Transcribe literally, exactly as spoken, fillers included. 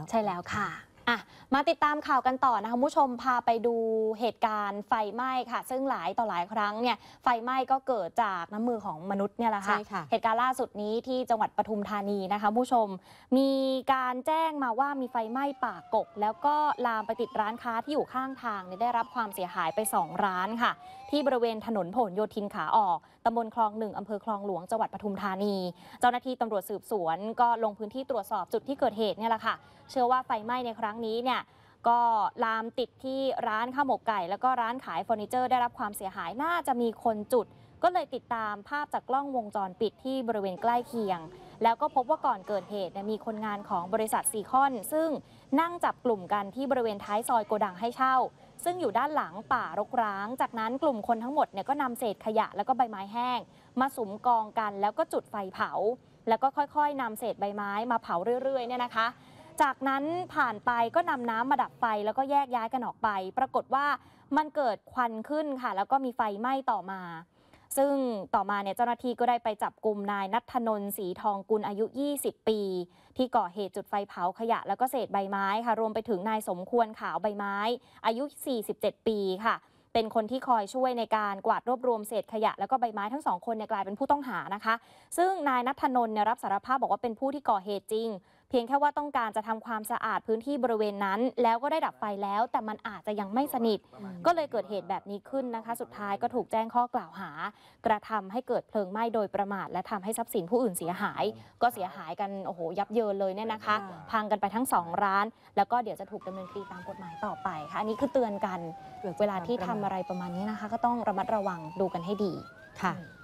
ใช่แล้วค่ะอ่ะมาติดตามข่าวกันต่อนะคะคุณผู้ชมพาไปดูเหตุการณ์ไฟไหม้ค่ะซึ่งหลายต่อหลายครั้งเนี่ยไฟไหม้ก็เกิดจากน้ำมือของมนุษย์เนี่ยแหละค่ะเหตุการณ์ล่าสุดนี้ที่จังหวัดปทุมธานีนะคะผู้ชมมีการแจ้งมาว่ามีไฟไหม้ป่ากกแล้วก็ลามไปติดร้านค้าที่อยู่ข้างทางเนี่ยได้รับความเสียหายไปสองร้านค่ะที่บริเวณถนนผลโยธินขาออกตำบลคลองหนึ่งอำเภอคลองหลวงจังหวัดปทุมธานีเจ้าหน้าที่ตำรวจสืบสวนก็ลงพื้นที่ตรวจสอบจุดที่เกิดเหตุเนี่ยแหละค่ะเชื่อว่าไฟไหม้ในครั้งนี้เนี่ยก็ลามติดที่ร้านข้าวหมกไก่แล้วก็ร้านขายเฟอร์นิเจอร์ได้รับความเสียหายน่าจะมีคนจุดก็เลยติดตามภาพจากกล้องวงจรปิดที่บริเวณใกล้เคียงแล้วก็พบว่าก่อนเกิดเหตุมีคนงานของบริษัทซีคอนซึ่งนั่งจับกลุ่มกันที่บริเวณท้ายซอยโกดังให้เช่าซึ่งอยู่ด้านหลังป่ารกร้างจากนั้นกลุ่มคนทั้งหมดเนี่ยก็นำเศษขยะแล้วก็ใบไม้แห้งมาสุมกองกันแล้วก็จุดไฟเผาแล้วก็ค่อยๆนำเศษใบไม้มาเผาเรื่อยๆเนี่ยนะคะจากนั้นผ่านไปก็นำน้ำมาดับไฟแล้วก็แยกย้ายกันออกไปปรากฏว่ามันเกิดควันขึ้นค่ะแล้วก็มีไฟไหม้ต่อมาซึ่งต่อมาเนี่ยเจ้าหน้าที่ก็ได้ไปจับกุมนายณัฐนนท์ศรีทองกุลอายุ ยี่สิบ ปีที่ก่อเหตุจุดไฟเผาขยะแล้วก็เศษใบไม้ค่ะรวมไปถึงนายสมควรขาวใบไม้อายุ สี่สิบเจ็ด ปีค่ะเป็นคนที่คอยช่วยในการกวาดรวบรวมเศษขยะแล้วก็ใบไม้ทั้งสองคนเนี่ยกลายเป็นผู้ต้องหานะคะซึ่งนายณัฐนนท์เนี่ยรับสารภาพบอกว่าเป็นผู้ที่ก่อเหตุจริงเพียงแค่ว่าต้องการจะทำความสะอาดพื้นที่บริเวณนั้นแล้วก็ได้ดับไฟแล้วแต่มันอาจจะยังไม่สนิทก็เลยเกิดเหตุแบบนี้ขึ้นนะคะสุดท้ายก็ถูกแจ้งข้อกล่าวหากระทำให้เกิดเพลิงไหม้โดยประมาทและทำให้ทรัพย์สินผู้อื่นเสียหายก็เสียหายกันโอ้โหยับเยินเลยเนี่ยนะคะพังกันไปทั้งสองร้านแล้วก็เดี๋ยวจะถูกดำเนินคดีตามกฎหมายต่อไปค่ะอันนี้คือเตือนกันเวลาที่ทำอะไรประมาณนี้นะคะก็ต้องระมัดระวังดูกันให้ดีค่ะ